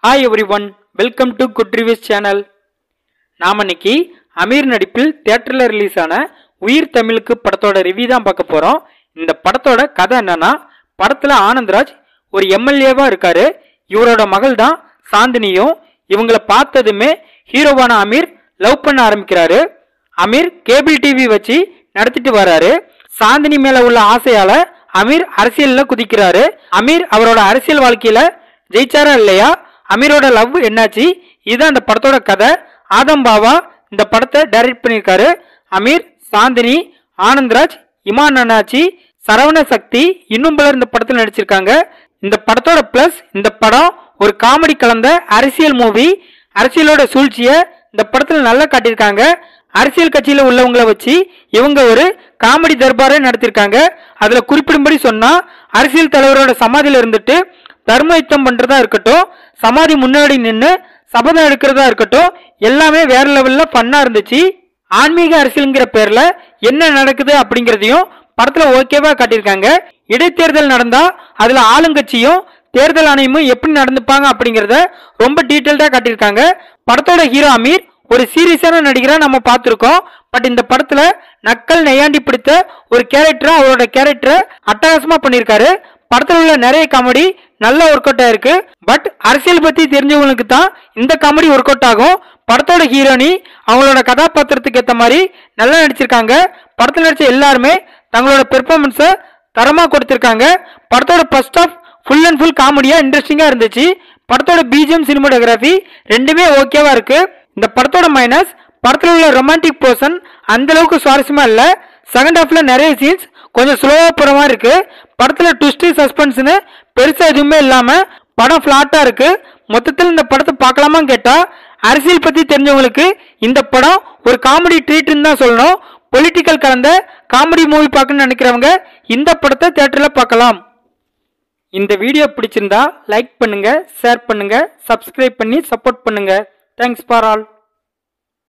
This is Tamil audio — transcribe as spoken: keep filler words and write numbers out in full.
Hi everyone, welcome to Good Reviews channel. நாம இன்னைக்கு அமீர் நடிப்பில் தியேட்டர்ல ரிலீஸ் ஆன உயிர் தமிழுக்கு படத்தோட ரிவ்யூ தான் பார்க்க போறோம். இந்த படத்தோட கதை என்னன்னா, படத்துல ஆனந்த்ராஜ் ஒரு எம்எல்ஏவா இருக்காரு. இவரோட மகள் தான் சாந்தினியும். இவங்கள பார்த்ததுமே ஹீரோவான அமீர் லவ் பண்ண ஆரம்பிக்கிறாரு. அமீர் கேபிள் டிவி வச்சு நடத்திட்டு வராரு. சாந்தினி மேல உள்ள ஆசையால அமீர் அரசியல்ல குதிக்கிறாரு. அமீர் அவரோட அரசியல் வாழ்க்கையில ஜெயிச்சாரா இல்லையா, அமீரோட லவ் என்னாச்சு, இதுதான் இந்த படத்தோட கதை. ஆதம் பாவா இந்த படத்தை டைரக்ட் பண்ணியிருக்காரு. அமீர், சாந்தினி, ஆனந்த்ராஜ், இமான் அண்ணாச்சி, சரவண சக்தி இன்னும் பலர் இந்த படத்தில் நடிச்சிருக்காங்க. இந்த படத்தோட பிளஸ், இந்த படம் ஒரு காமெடி கலந்த அரசியல் மூவி. அரசியலோட சூழ்ச்சியை இந்த படத்தில் நல்லா காட்டியிருக்காங்க. அரசியல் கட்சியில உள்ளவங்களை வச்சு இவங்க ஒரு காமெடி தர்பாரை நடத்திருக்காங்க. அதுல குறிப்பிடும்படி சொன்னா, அரசியல் தலைவரோட சமாதியில இருந்துட்டு தர்ம யுத்தம் பண்றதா இருக்கட்டும், சமாதி முன்னாடி நின்று சபதம் எடுக்கிறதா இருக்கட்டும், எல்லாமே வேற லெவல்ல ஃபன்னா இருந்துச்சு. ஆன்மீக அரசியல்ங்கிற பேர்ல என்ன நடக்குது அப்படிங்கறதையும் படத்துல ஓகேவா காட்டியிருக்காங்க. இடைத்தேர்தல் நடந்தா அதுல ஆளுங்கட்சியும் தேர்தல் ஆணையமும் எப்படி நடந்துப்பாங்க அப்படிங்கறத ரொம்ப டீட்டெயில்டா காட்டியிருக்காங்க. படத்தோட ஹீரோ அமீர் ஒரு சீரியஸான நடிகரா நம்ம பார்த்திருக்கோம். பட் இந்த படத்துல நக்கல் நெய்யாண்டி பிடித்த ஒரு கேரக்டரா அவரோட கேரக்டரை அட்டகாசமா பண்ணியிருக்காரு. படத்துல உள்ள நிறைய காமெடி நல்ல ஒர்க் அவுட் ஆயிருக்கு. பட் அரசியல் பத்தி தெரிஞ்சவங்களுக்கு தான் இந்த காமெடி ஒர்க் அவுட் ஆகும். படத்தோட ஹீரோனி அவங்களோட கதாபாத்திரத்துக்கு ஏற்ற மாதிரி நல்லா நடிச்சிருக்காங்க. படத்துல நடிச்ச எல்லாருமே தங்களோட பெர்ஃபார்மன்ஸை தரமா கொடுத்திருக்காங்க. படத்தோட first half full and full காமெடியா இன்ட்ரெஸ்டிங்கா இருந்துச்சு. படத்தோட பிஜிஎம், சினிமாட்டோகிராஃபி ரெண்டுமே ஓகேவா இருக்கு. இந்த படத்தோட மைனஸ், படத்துல உள்ள ரொமான்டிக் போர்ஷன் அந்த அளவுக்கு சுவாரஸ்யமா இல்ல. செகண்ட் ஹாஃப்ல நிறைய சீன்ஸ் கொஞ்சம் ஸ்லோவா போற மாதிரி இருக்கு. படத்துல ட்விஸ்ட், சஸ்பென்ஸ்னு பெருசா எதுவுமே இல்லாம படம் பிளாட்டா இருக்கு. மொத்தத்தில் இந்த படத்தை பார்க்கலாமான்னு கேட்டா, அரசியல் பத்தி தெரிஞ்சவங்களுக்கு இந்த படம் ஒரு காமெடி ட்ரீட்னு தான் சொல்லணும். பொலிட்டிக்கல் கலந்த காமெடி மூவி பார்க்கணும்னு நினைக்கிறவங்க இந்த படத்தை தியேட்டர்ல பார்க்கலாம். இந்த வீடியோ பிடிச்சிருந்தா லைக் பண்ணுங்க, ஷேர் பண்ணுங்க, சப்ஸ்கிரைப் பண்ணி சப்போர்ட் பண்ணுங்க. Thanks for all.